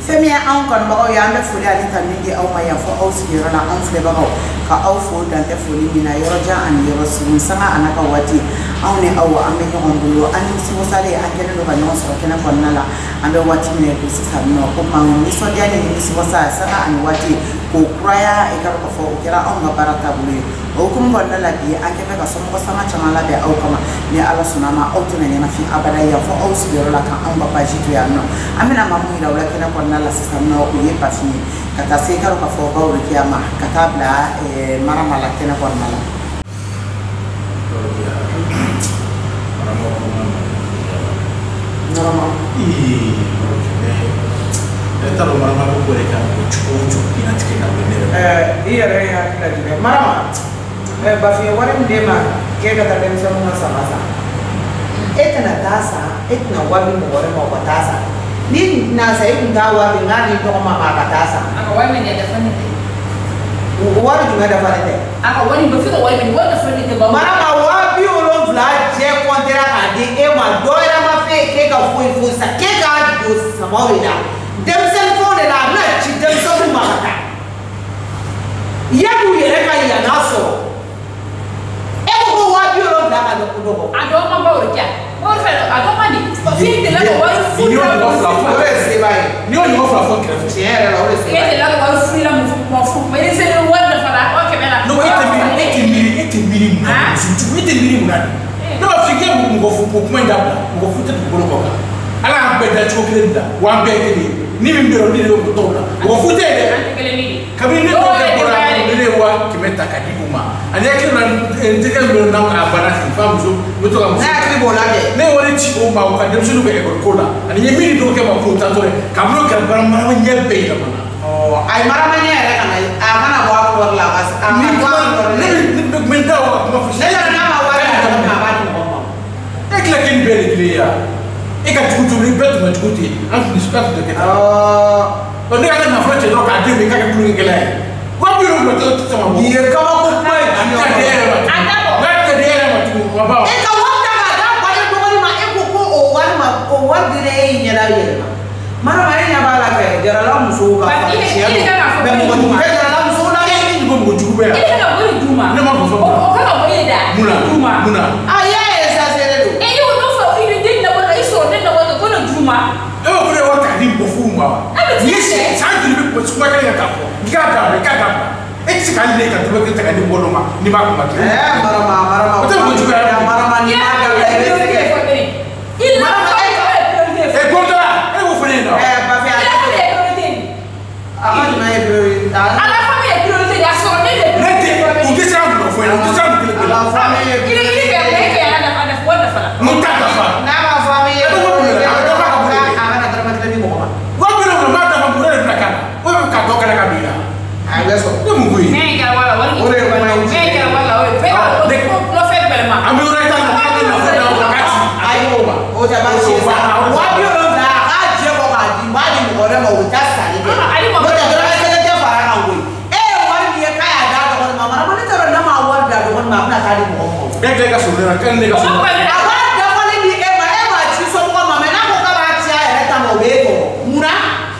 Femi an kon ba o ya me fuli ali tan ni au ma ya fo au sigiro na an fule ba ka au fo dan te fuli mina yoro ja an yoro sun sanga anaka wati au ne au ame no ngulu an si mosale an kene no ba no so kena kon nala ambe wati mine ko si sabno ko ma ni so dia ni si mosa sanga an wati ko kraya e ka ko fo kira au ma barata bulu o kum kon nala bi an kene ka so mo sama chama la be au kama ni ala sunama au to ne na fi abada ya fo au sigiro la ka an ba pa jitu ya no amena mamu ila wala kena kon nala sisamno uye pafi kata sekaro ka fo bawo kiyama katabla mara mala kena kon mala normal taro mara ko ko reka ko ina tikena bene iya re ya kita mara bafi wala ndema ke kata dem sama sama etna tasa etna wabi mo wala mo tasa ni na sai kun ta wa na ni to ma ka tasa aka wani ne da fanni wani juga da fanni aka wani ba fika wani wanda fanni ba mara ma wa bi olo vla je kontra ka di e ma do era ma fe ke ka fu sa ke ka do sama wala dem sel phone la na chi dem so ma ka ya bu yere ka ya na so e ko wa bi olo vla ka do ko ado ma ba wala kya wala fa ado ma ni fi de la wala fu ni on go fla ni on go fla fo kre tiere la wala ke de la wala fu la mo fu ma ni se wala fa la o ke bela no ete miri mu na no fi ge mu go fu ko kuma nda go fu te ko ko ala be da cho kre nda wa be ke ni mi mbero ni lo to na go fu te de kabi ni ko de bora ni le wa ki meta ka di uma ani ya kire na ndike mbero na ka bana fi fam so mo to ka mu na ki bola de ne wori ci o ma ka dem sunu be e ko la ani ye miri do ke ma ko ta to ka mo ka bara ma ma nye be la mana oh ay mara ma nye re kana a kana bo ko la kas a ma ko ni men da wa ma fi ne la na ma wa na ba ni mo e kla ken be le ya e ka tukutu ni betu ma tukuti an ni suka to ke ta o ne ka na fro che do ka de me ka ka kulu ke la wa bi ro lo to sama mo ye ka ma ko pa an ka de era ma ka de era ma tu ma ba e ka wa ta ga da kwa de ko ni ma e ko o wa ma o wa dire e nya la ye mara ma nya ba la ke jara la muso ka fa che be mo ko ke jara la muso la ni ko mo jugu be ile kana wori duma ne ma ko so o kana wori da muna aya e sa se le do e yo no fa ile din na wala iso din na wala ko na duma e o ko ne wa ka di bo fu ma yes sa di be ko su ma ka ka ko ga da e ti ka le ka to be ka di bo no ma ni ba ko ma mara ma o te mo jugu mara ma ni ma ga le se ke il ma e ko da e wo fu ne no ba fi a ama ni ma e priority ala famille priorité ya so ne le nete o ti sa mo fu ne o ti sa mo kile ala famille ile ke ada wala fala mo ta ka fa na ma famille ana dara ma tele mo ma wa bi no ma da ma bu ne na ka o ka to ka ka bi na ay beso ne mo gui me ga wala wala Ore ma me ga wala o pe lo fe belma am yo reta na ka na fa da ka ti ay o ja ba shi sa wa bi o da ka je ko ka di ma di mo re mo o ta sa ni de mo ta dara ka je fara na ngui e wa ni ka ya da do ma mara ma ni tara na ma wa da do ma na ka di mo mo e ke ka so na kan ne ka so awa da ko ni e ma chi so ko ma me na ko ka ba chi a re ta mo be ko mura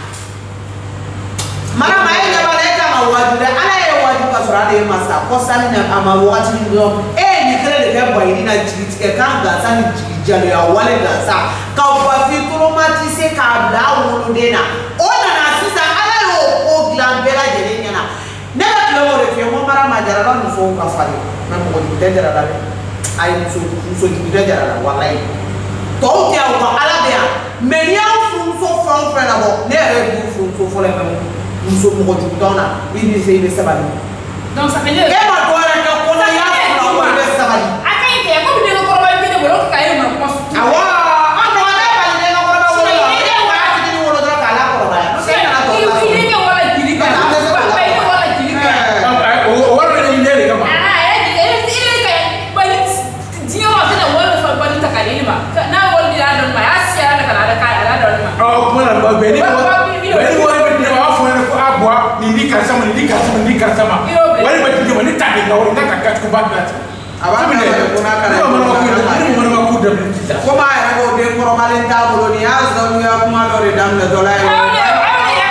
mara ma e ba le ta ma wa du da ala e wa du ka so ra de ma sa ko sa ni na ama wa chi ni do e ni kere de ke boy ni na chi ti ke kan ga sa ni chi jale ya wale ga sa ka wa fi traumatise ka da wo de na o na sisa ala yo o glan bela je ni na ne ba tlo mo re fi mo mara ma jara ba mu fo ka fa ni na mo di de jara la ay so di de jara la wallahi to ti a wa ala de ya me ni a fu so from friend abo ne re bu fu fo le me so mo di dona ni se ile sabali donc ça fait e ma do ra ka ko na ya fu na ko le sabali akai te ko bi de ko ba bi de ko ka yi ma ko awa ano ada ba ni na ko ba wo la e wa ti ni wo do ka la ko ba no se na to ba ile ke wala jili ka ba ile wala jili ka o wa ne ni ne ka ma ile ke ba ni dio ma kana wala fa ba ni ta ka ile ma na wala bi la don ma asia na kana da ka ala don ma o kuma na ba be ni wo be ni wa fu ne ko abwa ni ka sama wani ba ti ni ta ni ngawri na ka ko ba na aba mi ne ko na kana ko ma ku da ko ma ya ko de ko ma len ta bolo ni ya zo ni ya kuma do re dam da dola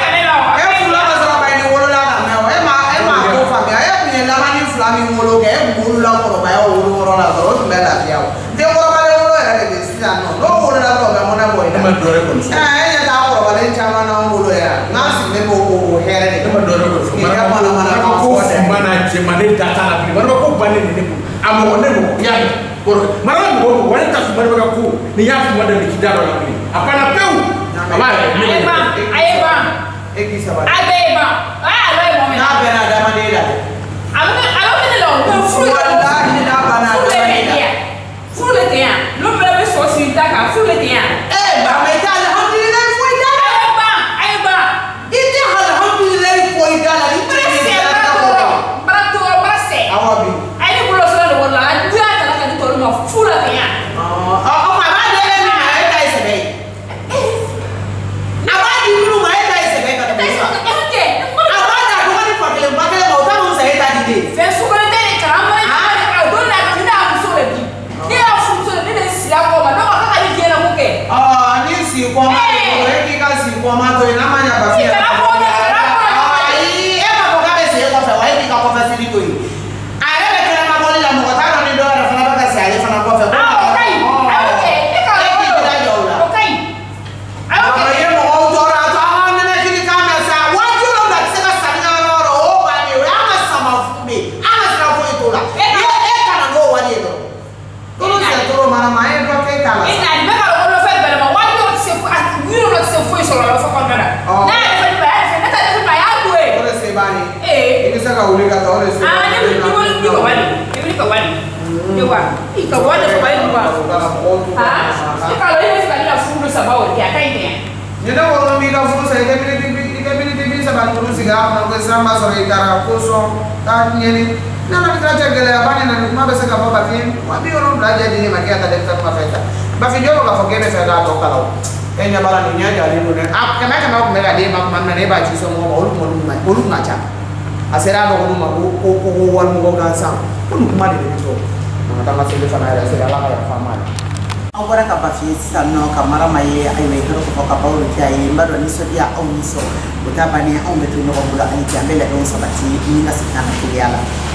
sisan no wolo la ro ga mona boy ma do re ko so ya ta ko ba len chama na wolo ya ngasi ne bo here ne ma do re ko so mana ko mana je mane data la bi mana ko bane ne ko amo ne mo ya ko mana mo ko wala ta su mana ko ni ya fu mada ni kidaro la bi apana peu ayeba eki sabana ayeba lo mo me na bena da manela alo me lo wallahi na bana da manela fule dia lo me be so si ta ka fule dia ba me ta alhamdulillah foi da ayeba ite alhamdulillah foi da la ite barato brase awabi ay ni bulo so lo wala dia ta ka ni to lo fule dia ma ba de le mi ma eta isebe abadi bulu ma eta isebe ka to sa abada do ni fakele bakele ma uta mo sa eta dide fe su ko de ni karamba a do na ka na mu so le bi ni a fu so ni le si la ko ma do ka ka ni je na mu ke ni si ko ma ko e ki ka si ko ma to na ma nya ba fi ai e ma ko ka be se ko fa wa e ki ka ko fa si ko yi are be kala ma boli la mo ko ta no ni do ra fa na ba ka si ale fa na ko fa ko sama sore itara kosong tanya ni nana kita gele abani na kuma bese ka baba fin wabi ono belajar dini makia ta dekta ma feta ba fi jolo ka fogebe feta to kala enya bala ni nya jali no ap kama kama ko mega de ma man ne ba ci so mo olu ngacha asera no ko ma ko wal mo ga sam ko kuma de to ma ta ma se le fana ya asera la ya fama an bɔra ka bafi sisan nɔ ka marama ye ayiwa i kɛra ko fɔ ka baw de kɛ a ye n b'a dɔn nisɔndiya aw ni sɔn o ta bannen anw bɛ to ɲɔgɔn bolo ani cɛ an bɛ labɛnw sabati ni ka segin ka na teliya la